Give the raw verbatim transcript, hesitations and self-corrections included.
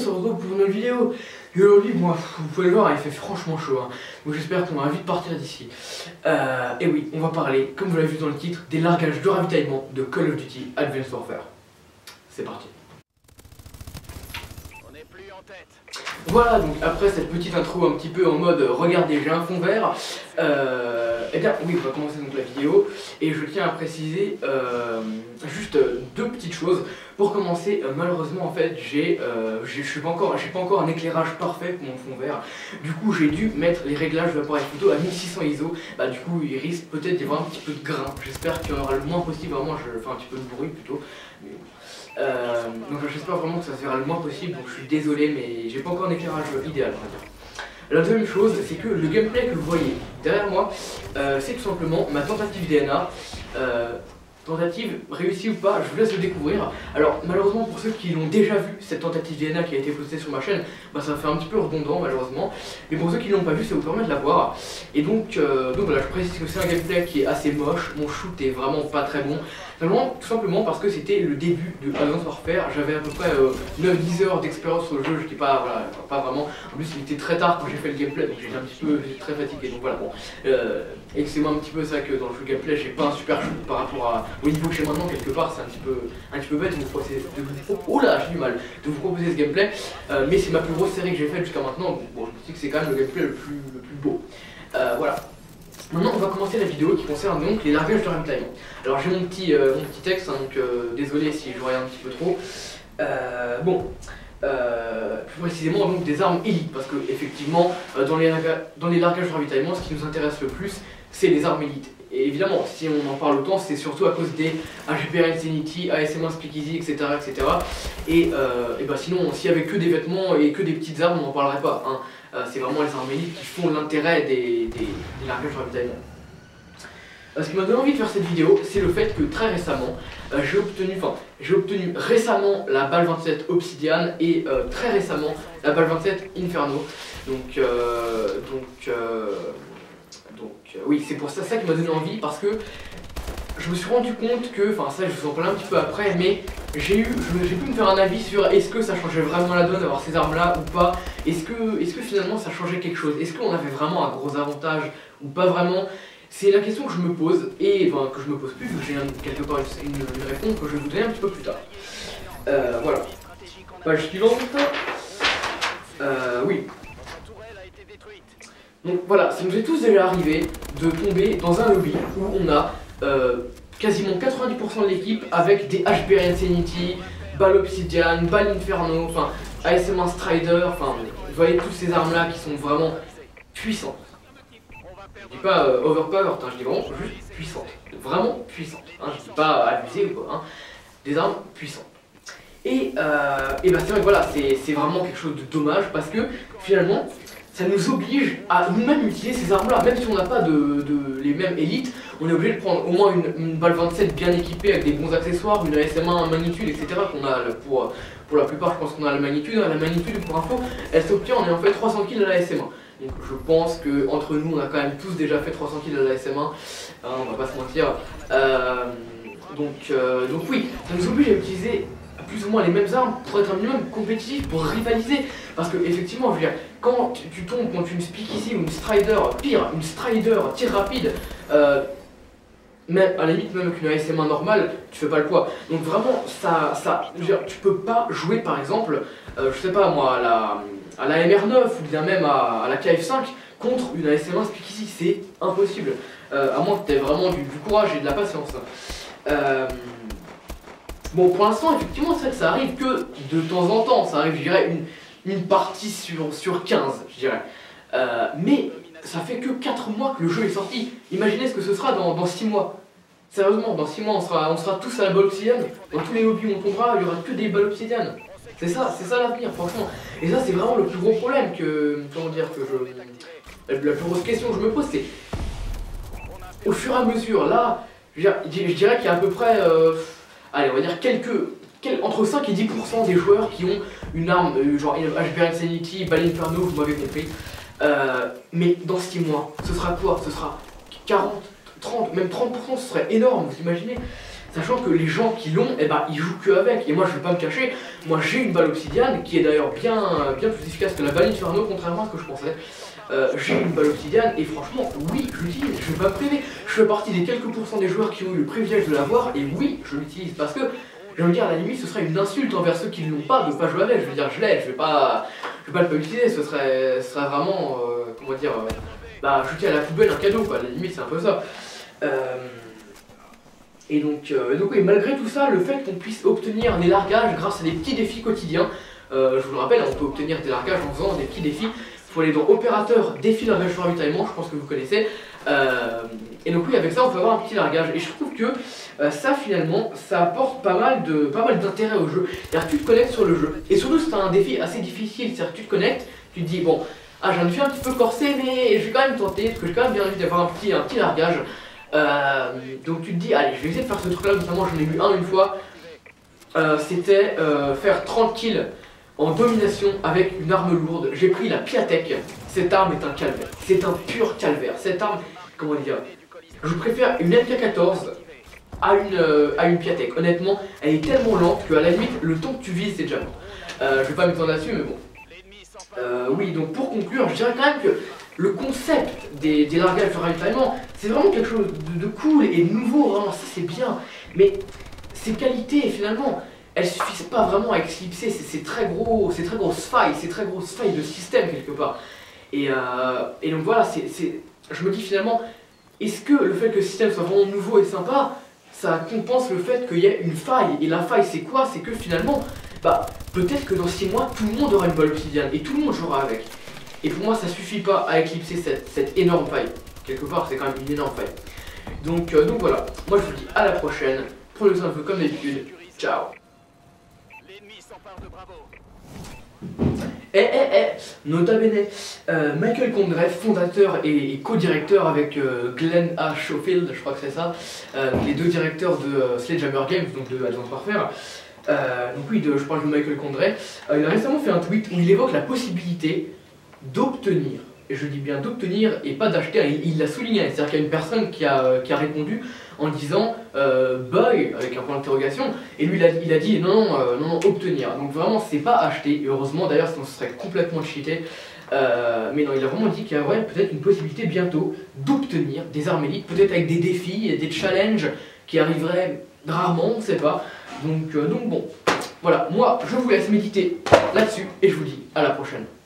se retrouve pour une nouvelle vidéo. Et aujourd'hui, moi, vous pouvez le voir, il fait franchement chaud. Hein. Donc j'espère qu'on va vite partir d'ici. Euh, et oui, on va parler, comme vous l'avez vu dans le titre, des largages de ravitaillement de Call of Duty Advanced Warfare. C'est parti. On n'est plus en tête. Voilà, donc après cette petite intro un petit peu en mode euh, regardez, j'ai un fond vert. Euh, et bien, oui, on va commencer donc la vidéo. Et je tiens à préciser euh, juste euh, deux petites choses. Pour commencer, euh, malheureusement, en fait, j'ai, euh, je suis pas encore, j'ai pas encore un éclairage parfait pour mon fond vert. Du coup, j'ai dû mettre les réglages de l'appareil photo à mille six cents I S O. Bah, du coup, il risque peut-être d'y avoir un petit peu de grain. J'espère qu'il y en aura le moins possible. Vraiment, je fais un petit peu de bruit plutôt. Mais... Euh, donc j'espère vraiment que ça se verra le moins possible, donc je suis désolé mais j'ai pas encore un éclairage idéal on va dire. La deuxième chose c'est que le gameplay que vous voyez derrière moi euh, c'est tout simplement ma tentative D N A. Euh, Tentative réussie ou pas, je vous laisse le découvrir. Alors malheureusement pour ceux qui l'ont déjà vu, cette tentative D N A qui a été postée sur ma chaîne, bah, ça fait un petit peu redondant malheureusement. Mais pour ceux qui ne l'ont pas vu, ça vous permet de la voir. Et donc, euh, donc voilà, je précise que c'est un gameplay qui est assez moche, mon shoot est vraiment pas très bon. Normalement, tout simplement parce que c'était le début de Advanced Warfare, j'avais à peu près euh, neuf dix heures d'expérience sur le jeu, j'étais pas, voilà, pas vraiment. En plus il était très tard quand j'ai fait le gameplay, donc j'étais un petit peu très fatigué, donc voilà bon. Euh, et c'est moi un petit peu ça que dans le jeu gameplay, j'ai pas un super shoot par rapport à, au niveau que j'ai maintenant, quelque part c'est un petit peu un petit peu bête de vous proposer, de vous, oh là j'ai du mal, de vous proposer ce gameplay, euh, mais c'est ma plus grosse série que j'ai faite jusqu'à maintenant, donc bon je me dis que c'est quand même le gameplay le plus, le plus beau. Euh, voilà. Maintenant on va commencer la vidéo qui concerne donc les largages de ravitaillement. Alors j'ai mon petit, euh, mon petit texte, hein, donc euh, désolé si je regarde un petit peu trop. Euh, bon, euh, plus précisément donc des armes élites, parce que effectivement euh, dans, les, dans les largages de ravitaillement ce qui nous intéresse le plus c'est les armes élites. Et évidemment si on en parle autant c'est surtout à cause des H P R Insanity, A S M un Speakeasy, et cetera et cetera. Et, euh, et bah sinon s'il y avait que des vêtements et que des petites armes on n'en parlerait pas. Hein. Euh, c'est vraiment les armes élites qui font l'intérêt des, des, des largages de ravitaillement. Euh, ce qui m'a donné envie de faire cette vidéo, c'est le fait que très récemment, euh, j'ai obtenu, enfin, j'ai obtenu récemment la balle vingt-sept Obsidian et euh, très récemment la balle vingt-sept Inferno. Donc, euh, donc, euh, donc, euh, oui, c'est pour ça, ça qui m'a donné envie parce que je me suis rendu compte que, enfin ça je vous en parle un petit peu après, mais j'ai eu, j'ai pu me faire un avis sur est-ce que ça changeait vraiment la donne d'avoir ces armes là ou pas, est-ce que, est-ce que finalement ça changeait quelque chose, est-ce qu'on avait vraiment un gros avantage ou pas vraiment. C'est la question que je me pose, et enfin que je me pose plus, vu que j'ai quelque part une, une, une réponse que je vais vous donner un petit peu plus tard. Euh, voilà. Page suivante. Euh, oui. Donc voilà, ça nous est tous déjà arrivé de tomber dans un lobby où on a euh, quasiment quatre-vingt-dix pour cent de l'équipe avec des H P R Insanity, balle Obsidian, balle Inferno, enfin A S M un Strider, enfin vous voyez toutes ces armes là qui sont vraiment puissantes. Je dis pas euh, overpowered, hein, je dis vraiment juste puissantes, vraiment puissantes, hein, je dis pas abusé ou quoi, hein, des armes puissantes. Et, euh, et bah c'est vrai que voilà, c'est vraiment quelque chose de dommage parce que finalement ça nous oblige à nous-mêmes utiliser ces armes-là, même si on n'a pas de, de les mêmes élites, on est obligé de prendre au moins une, une balle vingt-sept bien équipée avec des bons accessoires, une A S M un magnitude, et cetera qu'on a pour, pour la plupart, je pense qu'on a la magnitude. La magnitude, pour info, elle s'obtient en ayant fait trois cents kills à la A S M un. Donc je pense que entre nous, on a quand même tous déjà fait trois cents kills à la A S M un, hein, on va pas se mentir. Euh, donc, euh, donc oui, ça nous oblige à utiliser plus ou moins les mêmes armes pour être un minimum compétitif, pour rivaliser. Parce que effectivement, je veux dire, quand tu, tu tombes contre une Speakeasy ou une Strider, pire, une Strider tir rapide, euh, mais à la limite même qu'une A S M un normale, tu fais pas le poids. Donc vraiment, ça, ça, je veux dire, tu peux pas jouer par exemple, euh, je sais pas moi, à la, à la M R neuf ou bien même à, à la K F cinq contre une A S M un Speakeasy, c'est impossible. Euh, à moins que tu aies vraiment du, du courage et de la patience. Euh, Bon, pour l'instant, effectivement, c'est vrai que ça arrive que de temps en temps, ça arrive, je dirais, une, une partie sur, sur quinze, je dirais. Euh, mais ça fait que quatre mois que le jeu est sorti. Imaginez ce que ce sera dans, dans six mois. Sérieusement, dans six mois, on sera, on sera tous à la balle obsidienne. Dans tous les lobbies où on tombera, il y aura que des balles obsidiennes. C'est ça, c'est ça l'avenir, franchement. Et ça, c'est vraiment le plus gros problème que, comment dire, que je... La, la plus grosse question que je me pose, c'est... Au fur et à mesure, là, je dirais, je dirais qu'il y a à peu près... Euh, allez, on va dire quelques, quel, entre cinq et dix pour cent des joueurs qui ont une arme, euh, genre H P R Insanity, balle Inferno, vous m'avez compris. Euh, mais dans six mois, ce sera quoi? Ce sera quarante, trente, même trente pour cent, ce serait énorme, vous imaginez? sachant que les gens qui l'ont, eh ben, ils jouent que avec. Et moi je vais pas me cacher, moi j'ai une balle obsidiane qui est d'ailleurs bien, bien plus efficace que la balle Inferno, contrairement à ce que je pensais. Euh, j'ai une balle obsidiane et franchement, oui, je l'utilise, je vais pas me priver. Je fais partie des quelques pourcents des joueurs qui ont eu le privilège de l'avoir et oui, je l'utilise parce que, je veux dire, à la limite, ce serait une insulte envers ceux qui ne l'ont pas de pas jouer avec. Je veux dire, je l'ai, je vais pas, je vais pas le pas utiliser, ce serait, ce serait vraiment, euh, comment dire, euh, bah, jeter à la poubelle un cadeau, quoi. À la limite, c'est un peu ça. Euh, et donc, euh, donc oui, malgré tout ça, le fait qu'on puisse obtenir des largages grâce à des petits défis quotidiens, euh, je vous le rappelle, on peut obtenir des largages en faisant des petits défis. Il faut aller dans opérateur, défi largage sur ravitaillement, je pense que vous connaissez. Euh, et donc oui, avec ça on peut avoir un petit largage. Et je trouve que euh, ça finalement, ça apporte pas mal de pas mal d'intérêt au jeu. C'est-à-dire que tu te connectes sur le jeu. Et surtout c'est un défi assez difficile, c'est-à-dire que tu te connectes, tu te dis bon, ah j'ai un défi un petit peu corsé mais je vais quand même tenter, parce que j'ai quand même bien envie d'avoir un petit, un petit largage. Euh, donc tu te dis, allez je vais essayer de faire ce truc là, notamment j'en ai vu un une fois. Euh, C'était euh, faire trente kills en domination avec une arme lourde. J'ai pris la Piatek. Cette arme est un calvaire. C'est un pur calvaire. Cette arme, comment dire, je préfère une M K quatorze à une, euh, à une Piatek. Honnêtement, elle est tellement lente qu'à la limite, le temps que tu vises, c'est déjà bon. Euh, je vais pas m'étendre là-dessus, mais bon. Euh, oui, donc pour conclure, je dirais quand même que le concept des, des largages de ravitaillement, c'est vraiment quelque chose de, de cool et de nouveau. Vraiment, ça c'est bien. Mais ces qualités, finalement, elles suffisent pas vraiment à éclipser ces très gros, ces très grosses failles, ces très grosses failles de système quelque part. Et, euh, et donc voilà, c'est, c'est, je me dis finalement, est-ce que le fait que le système soit vraiment nouveau et sympa, ça compense le fait qu'il y ait une faille? Et la faille c'est quoi? C'est que finalement, bah peut-être que dans six mois, tout le monde aura une balle obsidiane et tout le monde jouera avec. Et pour moi, ça suffit pas à éclipser cette, cette énorme faille. Quelque part, c'est quand même une énorme faille. Donc, euh, donc voilà, moi je vous dis à la prochaine. Prenez soin de vous comme d'habitude. Ciao. Eh eh eh, nota bene, euh, Michael Condrey, fondateur et, et co-directeur avec euh, Glenn A. Schofield, je crois que c'est ça, euh, les deux directeurs de euh, Sledgehammer Games, donc de Advanced Warfare. Euh, donc oui, de, je parle de Michael Condrey. Euh, il a récemment fait un tweet où il évoque la possibilité d'obtenir, et je dis bien d'obtenir et pas d'acheter, il l'a souligné, c'est-à-dire qu'il y a une personne qui a, qui a répondu en disant euh, buy avec un point d'interrogation, et lui il a, il a dit non non, euh, non non obtenir, donc vraiment c'est pas acheter, et heureusement d'ailleurs sinon ce serait complètement cheaté, euh, mais non il a vraiment dit qu'il y aurait peut-être une possibilité bientôt d'obtenir des armes élites, peut-être avec des défis, des challenges qui arriveraient rarement, on ne sait pas, donc, euh, donc bon, voilà, moi je vous laisse méditer là-dessus, et je vous dis à la prochaine.